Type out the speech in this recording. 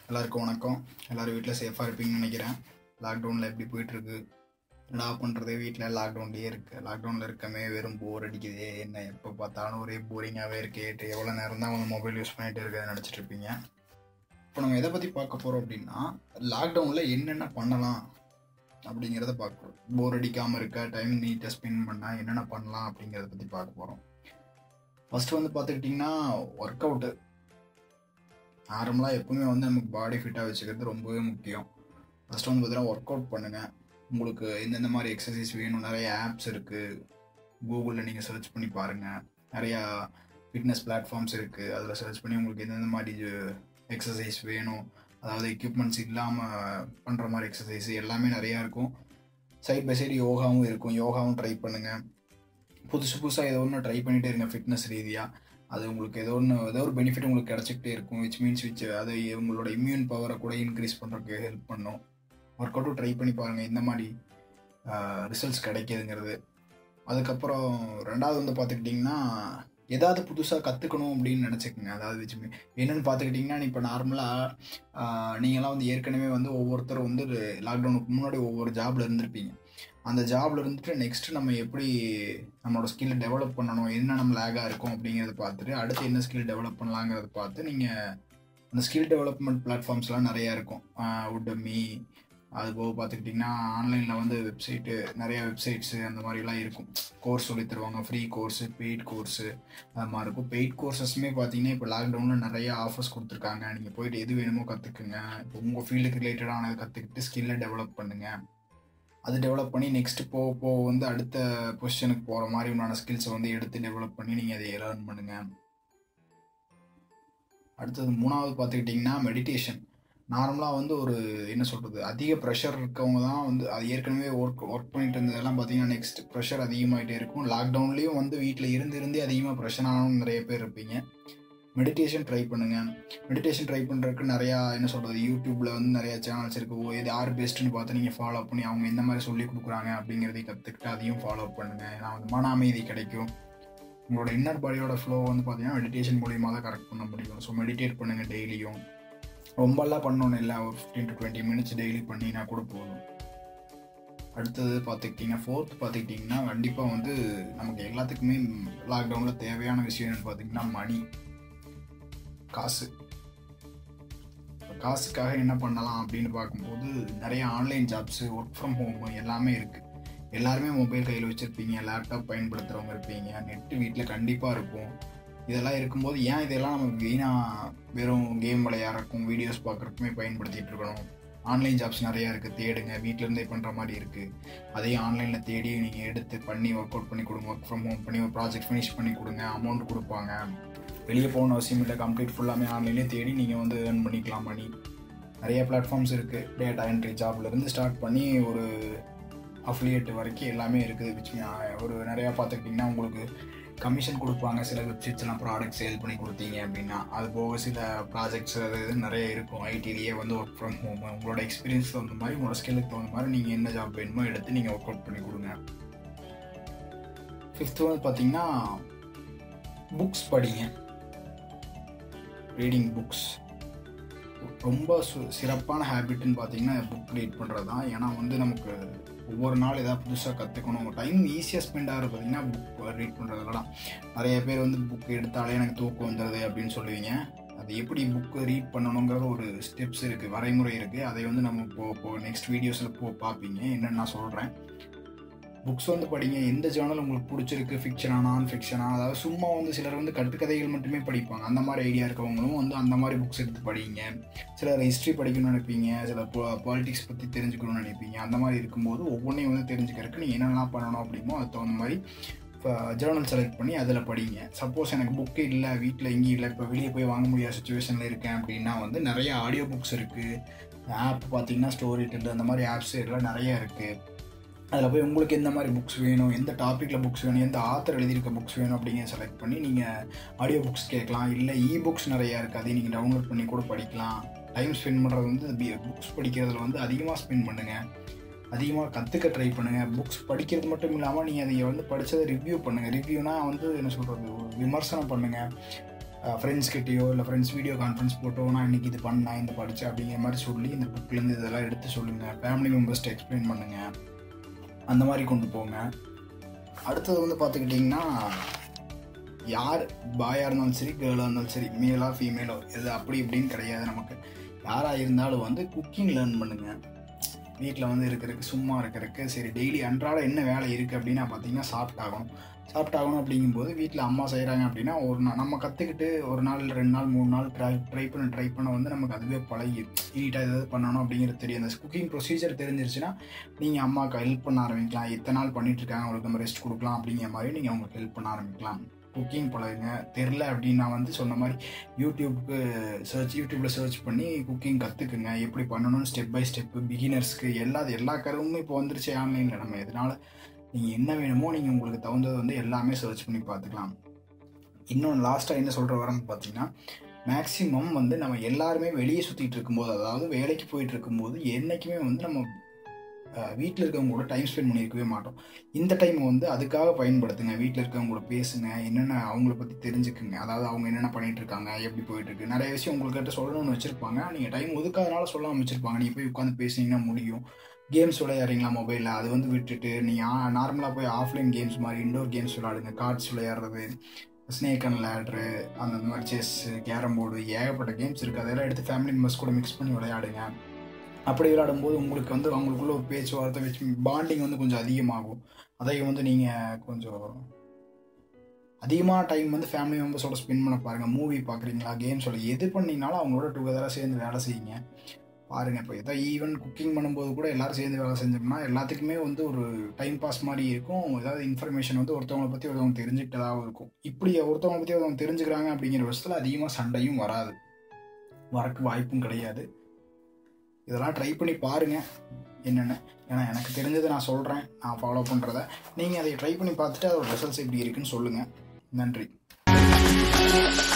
எல்லாருக்கும் வணக்கம். எல்லோரும் வீட்டில் சேஃபாக இருப்பீங்கன்னு நினைக்கிறேன். லாக்டவுனில் எப்படி போயிட்டுருக்கு? என்னடா பண்ணுறது, வீட்டில் லாக்டவுன்லேயே இருக்குது. லாக்டவுனில் இருக்கமே வெறும் போர் அடிக்குது, என்ன எப்போ பார்த்தாலும் ஒரே போரிங்காகவே இருக்குது, எவ்வளோ நேரம் தான் அவங்க மொபைல் யூஸ் பண்ணிகிட்டு இருக்கிறத நினச்சிட்டு இருப்பீங்க. இப்போ நம்ம எதை பற்றி பார்க்க போகிறோம் அப்படின்னா, லாக்டவுனில் என்னென்ன பண்ணலாம் அப்படிங்கிறத பார்க்குறோம். போர் அடிக்காமல் இருக்க, டைம் நீட்டாக ஸ்பெண்ட் பண்ணால் என்னென்ன பண்ணலாம் அப்படிங்கிறத பற்றி பார்க்க போகிறோம். ஃபஸ்ட்டு வந்து பார்த்துக்கிட்டிங்கன்னா ஒர்க் அவுட்டு. நார்மலாக எப்பவுமே வந்து நமக்கு பாடி ஃபிட்டாக வச்சுக்கிறது ரொம்பவே முக்கியம். ஃபஸ்ட்டு வந்து பார்த்தீங்கன்னா ஒர்க் அவுட் பண்ணுங்கள். உங்களுக்கு எந்தெந்த மாதிரி எக்ஸசைஸ் வேணும், நிறைய ஆப்ஸ் இருக்குது. கூகுளில் நீங்கள் சர்ச் பண்ணி பாருங்கள். நிறையா ஃபிட்னஸ் பிளாட்ஃபார்ம்ஸ் இருக்குது. அதில் சர்ச் பண்ணி உங்களுக்கு எந்தெந்த மாதிரி எக்ஸசைஸ் வேணும், அதாவது எக்யூப்மெண்ட்ஸ் இல்லாமல் பண்ணுற மாதிரி எக்ஸசைஸ் எல்லாமே நிறையா இருக்கும். சைட் பை சைடு யோகாவும் இருக்கும். யோகாவும் ட்ரை பண்ணுங்கள். புதுசாக ஏதோ ஒன்று ட்ரை பண்ணிகிட்டே இருங்க. ஃபிட்னஸ் ரீதியாக அது உங்களுக்கு ஏதோ ஒரு பெனிஃபிட் உங்களுக்கு கிடச்சிக்கிட்டே இருக்கும். அது உங்களோட இம்யூன் பவரை கூட இன்க்ரீஸ் பண்ணுறதுக்கு ஹெல்ப் பண்ணும். ஒர்க் அவுட்டும் ட்ரை பண்ணி பாருங்கள், இந்த மாதிரி ரிசல்ட்ஸ் கிடைக்கிதுங்கிறது. அதுக்கப்புறம் ரெண்டாவது வந்து பார்த்துக்கிட்டிங்கன்னா, ஏதாவது புதுசாக கற்றுக்கணும் அப்படின்னு நினச்சிக்கோங்க. அதாவது என்னென்னு பார்த்துக்கிட்டிங்கன்னா, இப்போ நார்மலாக நீங்களாம் வந்து ஏற்கனவே வந்து ஒவ்வொருத்தரும் வந்து லாக்டவுனுக்கு முன்னாடி ஒவ்வொரு ஜாபில் இருந்திருப்பீங்க. அந்த ஜாபில் இருந்துட்டு நெக்ஸ்ட்டு நம்ம எப்படி நம்மளோட ஸ்கில்லை டெவலப் பண்ணணும், என்ன நம்ம லேகாக இருக்கும் அப்படிங்கிறத பார்த்துட்டு அடுத்து என்ன ஸ்கில் டெவலப் பண்ணலாங்கிறத பார்த்து நீங்கள் அந்த ஸ்கில் டெவலப்மெண்ட் பிளாட்ஃபார்ம்ஸ்லாம் நிறையா இருக்கும். உடமி, அதுபோக பார்த்துக்கிட்டிங்கன்னா ஆன்லைனில் வந்து நிறைய வெப்சைட்ஸு அந்த மாதிரிலாம் இருக்கும். கோர்ஸ் சொல்லி தருவாங்க, ஃப்ரீ கோர்ஸு, பெய்ட் கோர்ஸு, அது மாதிரி இருக்கும். பெய்ட் கோர்ஸஸுமே பார்த்தீங்கன்னா இப்போ லாக்டவுனில் நிறைய ஆஃபர்ஸ் கொடுத்துருக்காங்க. நீங்கள் போய்ட்டு எது வேணுமோ கற்றுக்குங்க. இப்போ உங்கள் ஃபீல்டுக்கு ரிலேட்டடானதை கற்றுக்கிட்டு ஸ்கில்லை டெவலப் பண்ணுங்கள். அது டெவலப் பண்ணி நெக்ஸ்ட்டு போக வந்து அடுத்த பொசிஷனுக்கு போகிற மாதிரி உண்டான ஸ்கில்ஸை வந்து எடுத்து டெவலப் பண்ணி நீங்கள் அதை லேர்ன் பண்ணுங்கள். அடுத்தது மூணாவது பார்த்துக்கிட்டிங்கன்னா மெடிடேஷன். நார்மலாக வந்து ஒரு என்ன சொல்கிறது, அதிக ப்ரெஷர் இருக்கவங்க தான் வந்து அது ஏற்கனவே ஒர்க் பண்ணிட்டு இருந்ததெல்லாம் பார்த்தீங்கன்னா நெக்ஸ்ட் ப்ரெஷர் அதிகமாகிட்டே இருக்கும். லாக்டவுன்லேயும் வந்து வீட்டில் இருந்தே அதிகமாக ப்ரெஷர் ஆனவங்க நிறைய பேர் இருப்பீங்க. மெடிடேஷன் ட்ரை பண்ணுங்கள். மெடிடேஷன் ட்ரை பண்ணுறதுக்கு நிறையா என்ன சொல்கிறது, யூடியூப்பில் வந்து நிறையா சேனல்ஸ் இருக்குது. இது யார் பெஸ்ட்டுன்னு பார்த்து நீங்கள் ஃபாலோ பண்ணி அவங்க எந்த மாதிரி சொல்லி கொடுக்குறாங்க அப்படிங்கிறதையும் கற்றுக்கிட்டு அதையும் ஃபாலோ பண்ணுங்கள். ஏன்னா வந்து மன அமைதி கிடைக்கும். உங்களோட இன்னர் பாடியோட ஃப்ளோ வந்து பார்த்தீங்கன்னா மெடிடேஷன் மூலியமாக தான் கரெக்ட் பண்ண முடியும். ஸோ மெடிடேட் பண்ணுங்கள் டெய்லியும். ரொம்பலாம் பண்ணணும் இல்லை, ஒரு 15 to 20 மினிட்ஸ் டெய்லி பண்ணினா கூட போதும். அடுத்தது பார்த்துக்கிட்டிங்கன்னா ஃபோர்த் பார்த்துக்கிட்டிங்கன்னா கண்டிப்பாக வந்து நமக்கு எல்லாத்துக்குமே லாக்டவுனில் தேவையான விஷயம் என்னென்னு பார்த்திங்கன்னா மணி, காசு. காசுக்காக என்ன பண்ணலாம் அப்படின்னு பார்க்கும்போது நிறைய online jobs, work from home எல்லாமே இருக்குது. எல்லாருமே மொபைல் கையில் வச்சுருப்பீங்க, லேப்டாப் பயன்படுத்துகிறவங்க இருப்பீங்க, நெட்டு வீட்டில் கண்டிப்பாக இருக்கும். இதெல்லாம் இருக்கும்போது ஏன் இதெல்லாம் நம்ம வீணாக வெறும் கேம் விளையாடுறக்கும் வீடியோஸ் பார்க்குறக்குமே பயன்படுத்திகிட்டு இருக்கணும். ஆன்லைன் ஜாப்ஸ் நிறையா இருக்குது, தேடுங்க. வீட்டிலேருந்தே பண்ணுற மாதிரி இருக்குது. அதையும் ஆன்லைனில் தேடி நீங்கள் எடுத்து பண்ணி ஒர்க் அவுட் பண்ணி கொடுங்க. ஒர்க் ஃப்ரம் ஹோம் பண்ணி ஒரு ப்ராஜெக்ட் ஃபினிஷ் பண்ணி கொடுங்க. அமௌண்ட் கொடுப்பாங்க. வெளியே போகணும் அவசியம் இல்லை. கம்ப்ளீட் ஃபுல்லாமே ஆன்லைன்லேயே தேடி நீங்கள் வந்து ஏர்ன் பண்ணிக்கலாம் மணி. நிறைய பிளாட்ஃபார்ம்ஸ் இருக்குது. டேட்டா என்ட்ரி ஜாப்லேருந்து ஸ்டார்ட் பண்ணி ஒரு அஃபிலியேட் வரைக்கும் எல்லாமே இருக்குது. ஒரு நிறையா பார்த்துக்கிட்டிங்கன்னா உங்களுக்கு கமிஷன் கொடுப்பாங்க. சில வெப்சைட்ஸ்லாம் ப்ராடக்ட் சேல் பண்ணி கொடுத்தீங்க அப்படின்னா. அது போக சில ப்ராஜெக்ட்ஸ் அது நிறைய இருக்கும். ஐடிலேயே வந்து ஒர்க் ஃப்ரம் ஹோம் உங்களோட எக்ஸ்பீரியன்ஸ் தகுந்த மாதிரி, உங்களோட ஸ்கில்லுக்கு தகுந்த மாதிரி நீங்கள் என்ன ஜாப் வேணுமோ எடுத்து நீங்கள் ஒர்க் அவுட் பண்ணி கொடுங்க. ஃபிஃப்த்து வந்து பார்த்திங்கன்னா புக்ஸ் படிங்க. ரீடிங் புக்ஸ் ரொம்ப சிறப்பான ஹேபிட்னு பார்த்தீங்கன்னா புக் ரீட் பண்ணுறது தான். ஏன்னா வந்து நமக்கு ஒவ்வொரு நாள் எதாவது புதுசாக கற்றுக்கணும். டைம் ஈஸியாக ஸ்பெண்ட் ஆகிறது பார்த்திங்கன்னா புக் ரீட் பண்ணுறதுலாம். நிறைய பேர் வந்து புக் எடுத்தாலே எனக்கு தூக்கம் வந்துடுது அப்படின்னு சொல்லுவீங்க. அது எப்படி புக்கு ரீட் பண்ணணுங்கிறது ஒரு ஸ்டெப்ஸ் இருக்குது, வரைமுறை இருக்குது. அதை வந்து நம்ம இப்போ நெக்ஸ்ட் வீடியோஸில் பார்ப்பீங்க. என்னென்னு நான் சொல்கிறேன். புக்ஸ் வந்து படிங்க. எந்த ஜேர்னல் உங்களுக்கு பிடிச்சிருக்கு, ஃபிக்ஷனா நான் ஃபிக்ஷனா, அதாவது சும்மா வந்து சிலர் வந்து கட்டுக்கதைகள் மட்டுமே படிப்பாங்க. அந்த மாதிரி ஐடியா இருக்கவங்களும் வந்து அந்த மாதிரி புக்ஸ் எடுத்து படிங்க. சிலர் ஹிஸ்ட்ரி படிக்கணும்னு நினைப்பீங்க, சிலர் பாலிட்டிக்ஸ் பற்றி தெரிஞ்சுக்கணும்னு நினைப்பீங்க. அந்த மாதிரி இருக்கும்போது ஒவ்வொன்றையும் வந்து தெரிஞ்சுக்கிறதுக்கு நீங்கள் என்னென்னலாம் பண்ணணும் அப்படிமோ அதுக்கு தகுந்த மாதிரி ஜேர்னல் செலக்ட் பண்ணி அதில் படிங்க. சப்போஸ் எனக்கு புக்கு இல்லை, வீட்டில் எங்கேயும் இல்லை, இப்போ வெளியே போய் வாங்க முடியாத சுச்சுவேஷனில் இருக்கேன் அப்படின்னா வந்து நிறைய ஆடியோ புக்ஸ் இருக்குது. ஆப் பார்த்திங்கன்னா ஸ்டோரி டெல் அந்த மாதிரி ஆப்ஸ் எல்லாம் நிறையா இருக்குது. அதில் போய் உங்களுக்கு எந்த மாதிரி புக்ஸ் வேணும், எந்த டாப்பிக்கில் புக்ஸ் வேணும், எந்த ஆத்தர் எழுதியிருக்க புக்ஸ் வேணும் அப்படிங்கிற செலக்ட் பண்ணி நீங்கள் ஆடியோ புக்ஸ் கேட்கலாம். இல்லை புக்ஸ் நிறையா இருக்குது, அதையும் நீங்கள் டவுன்லோட் பண்ணி கூட படிக்கலாம். டைம் ஸ்பெண்ட் பண்ணுறது வந்து புக்ஸ் படிக்கிறதுல வந்து அதிகமாக ஸ்பெண்ட் பண்ணுங்கள். அதிகமாக கற்றுக்க ட்ரை பண்ணுங்கள். புக்ஸ் படிக்கிறது மட்டும் இல்லாமல் நீங்கள் அதை வந்து படித்ததை ரிவ்யூ பண்ணுங்கள். ரிவ்யூனால் வந்து என்ன சொல்கிறது, விமர்சனம் பண்ணுங்கள். ஃப்ரெண்ட்ஸ்கிட்டயோ இல்லை ஃப்ரெண்ட்ஸ் வீடியோ கான்ஃபரன்ஸ் போட்டோ நான் இன்றைக்கி இது பண்ணேன் இந்த படித்தேன் அப்படிங்கிற மாதிரி சொல்லி இந்த புக்லேருந்து இதெல்லாம் எடுத்து சொல்லுங்கள். ஃபேமிலி மெம்பர்ஸ்ட்டு எக்ஸ்பிளைன் பண்ணுங்கள். அந்த மாதிரி கொண்டு போங்க. அடுத்தது வந்து பார்த்துக்கிட்டிங்கன்னா யார் பாயாக இருந்தாலும் சரி கேர்ளாக இருந்தாலும் சரி மேலோ ஃபீமேலோ இது அப்படி இப்படின்னு கிடையாது. நமக்கு யாராக இருந்தாலும் வந்து குக்கிங் லேர்ன் பண்ணுங்கள். வீட்டில் வந்து இருக்கிறதுக்கு சும்மா இருக்கிறதுக்கு சரி டெய்லி அன்றாட என்ன வேலை இருக்குது அப்படின்னா பார்த்தீங்கன்னா சாப்பிட்டாகணும் அப்படிங்கும்போது வீட்டில் அம்மா செய்கிறாங்க அப்படின்னா ஒரு நாள் நம்ம கற்றுக்கிட்டு ஒரு நாள் 2 நாள் 3 நாள் ட்ரை பண்ண வந்து நமக்கு அதுவே பழகி நீட்டாக ஏதாவது பண்ணணும் அப்படிங்கிறது தெரியும். அந்த குக்கிங் ப்ரொசீஜர் தெரிஞ்சிருச்சுன்னா நீங்கள் அம்மாவுக்கு ஹெல்ப் பண்ண ஆரம்பிக்கலாம். எத்தனை நாள் பண்ணிகிட்ருக்காங்க அவங்களுக்கு நம்ம ரெஸ்ட் கொடுக்கலாம் அப்படிங்கிற மாதிரி நீங்கள் அவங்களுக்கு ஹெல்ப் பண்ண ஆரம்பிக்கலாம். குக்கிங் பழகுங்க. தெரில அப்படின்னா வந்து சொன்ன மாதிரி யூடியூப்பில் சர்ச் பண்ணி குக்கிங் கற்றுக்குங்க. எப்படி பண்ணணும்னு ஸ்டெப் பை ஸ்டெப்பு பிகினர்ஸ்க்கு எல்லா கருவுமே இப்போ வந்துருச்சு ஆன்லைனில். நம்ம எதனால் நீங்கள் என்ன வேணுமோ நீங்கள் உங்களுக்கு தகுந்தது வந்து எல்லாமே சர்ச் பண்ணி பார்த்துக்கலாம். இன்னொன்று லாஸ்ட்டாக என்ன சொல்கிற வரேன்னு பார்த்தீங்கன்னா மேக்ஸிமம் வந்து நம்ம எல்லாருமே வெளியே சுற்றிட்டு இருக்கும்போது அதாவது வேலைக்கு போயிட்டு இருக்கும்போது என்றைக்குமே வந்து நம்ம வீட்டில் இருக்கவங்க கூட டைம் ஸ்பெண்ட் பண்ணியிருக்கவே மாட்டோம். இந்த டைம் வந்து அதுக்காக பயன்படுத்துங்க. வீட்டில் இருக்கவங்க கூட பேசுங்க. என்னென்ன அவங்கள பற்றி தெரிஞ்சுக்குங்க. அதாவது அவங்க என்னென்ன பண்ணிகிட்டு இருக்காங்க, எப்படி போயிட்டுருக்கு, நிறைய விஷயம் உங்கள்கிட்ட சொல்லணும்னு வச்சுருப்பாங்க. நீங்கள் டைம் ஒதுக்காதனால சொல்லாமல் வச்சுருப்பாங்க. நீங்கள் போய் உட்காந்து பேசினீங்கன்னா முடியும். கேம்ஸ் விளையாடுறீங்களா மொபைலில், அது வந்து விட்டுட்டு நீங்கள் நார்மலாக போய் ஆஃப்லைன் கேம்ஸ் மாதிரி இண்டோர் கேம்ஸ் விளையாடுங்க. கார்ட்ஸ் விளையாடுறது, ஸ்னேக் அண்ட் லேட்ரு, அந்த மாதிரி செஸ்ஸு, கேரம் போர்டு, ஏகப்பட்ட கேம்ஸ் இருக்குது. அதெல்லாம் எடுத்து ஃபேமிலி மெம்பர்ஸ் கூட மிக்ஸ் பண்ணி விளையாடுங்க. அப்படி விளையாடும்போது உங்களுக்கு வந்து அவங்களுக்குள்ள ஒரு பேச்சுவார்த்தை வச்சு பாண்டிங் வந்து கொஞ்சம் அதிகமாகும். அதை வந்து நீங்கள் கொஞ்சம் அதிகமாக டைம் வந்து ஃபேமிலி மெம்பர்ஸோட ஸ்பெண்ட் பண்ண பாருங்கள். மூவி பார்க்குறீங்களா, கேம்ஸோட எது பண்ணிங்கனாலும் அவங்களோட டுகெதராக சேர்ந்து வேலை செய்யுங்க. பாருங்கள். இப்போ எதாவது ஈவன் குக்கிங் பண்ணும்போது கூட எல்லோரும் சேர்ந்து வேலை செஞ்சோம்னா எல்லாத்துக்குமே வந்து ஒரு டைம் பாஸ் மாதிரி இருக்கும். ஏதாவது இன்ஃபர்மேஷன் வந்து ஒருத்தவங்களை பற்றி ஒருத்தவங்க தெரிஞ்சுக்கிட்டதாகவும் இருக்கும். இப்படி ஒருத்தவங்களை பற்றி ஒருத்தவங்க தெரிஞ்சுக்கிறாங்க அப்படிங்கிற விஷயத்தில் அதிகமாக சண்டையும் வரக்கு வாய்ப்பும் கிடையாது. இதெல்லாம் ட்ரை பண்ணி பாருங்கள் என்னென்ன. ஏன்னா எனக்கு தெரிஞ்சதை நான் சொல்கிறேன், நான் ஃபாலோ பண்ணுறத. நீங்கள் அதை ட்ரை பண்ணி பார்த்துட்டு அதோட ரிசல்ட்ஸ் எப்படி இருக்குன்னு சொல்லுங்கள். நன்றி.